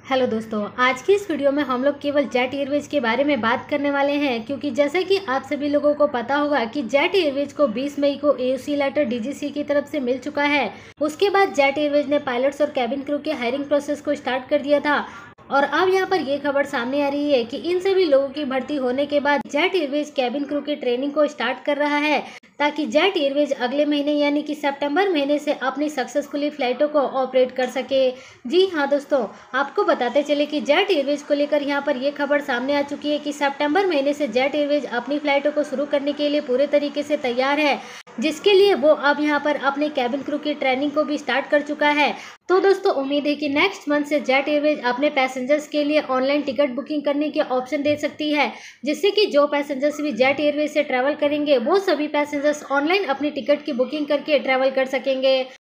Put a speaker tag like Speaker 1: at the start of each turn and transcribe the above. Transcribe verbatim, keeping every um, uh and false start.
Speaker 1: Hello दोस्तों, आज की इस वीडियो में हम लोग केवल जेट एयरवेज के बारे में बात करने वाले हैं, क्योंकि जैसे कि आप सभी लोगों को पता होगा कि जेट एयरवेज को बीस मई को एओसी लेटर डीजीसी की तरफ से मिल चुका है। उसके बाद जेट एयरवेज ने पायलट्स और कैबिन क्रू के हायरिंग प्रोसेस को स्टार्ट कर दिया था और अब यहाँ पर ये खबर सामने आ रही है कि इन सभी लोगों की भर्ती होने के बाद जेट एयरवेज कैबिन क्रू की ट्रेनिंग को स्टार्ट कर रहा है, ताकि जेट एयरवेज अगले महीने यानी कि सितंबर महीने से अपनी सक्सेसफुली फ्लाइटों को ऑपरेट कर सके। जी हाँ दोस्तों, आपको बताते चले कि जेट एयरवेज को लेकर यहाँ पर ये खबर सामने आ चुकी है कि सितंबर महीने से जेट एयरवेज अपनी फ्लाइटों को शुरू करने के लिए पूरे तरीके से तैयार है, जिसके लिए वो अब यहाँ पर अपने कैबिन क्रू की ट्रेनिंग को भी स्टार्ट कर चुका है। तो दोस्तों, उम्मीद है कि नेक्स्ट मंथ से जेट एयरवेज अपने पैसेंजर्स के लिए ऑनलाइन टिकट बुकिंग करने के ऑप्शन दे सकती है, जिससे कि जो पैसेंजर्स भी जेट एयरवेज से ट्रैवल करेंगे वो सभी पैसेंजर्स ऑनलाइन अपनी टिकट की बुकिंग करके ट्रैवल कर सकेंगे।